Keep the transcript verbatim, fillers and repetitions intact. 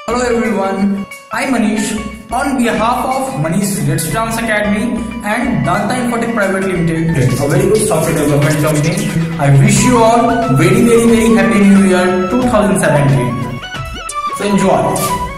Hello everyone, I'm Manish. On behalf of Manish Let's Dance Academy and Danta Infotech Private Limited, a very good software development company, I wish you all very very very happy New Year twenty seventeen. So enjoy.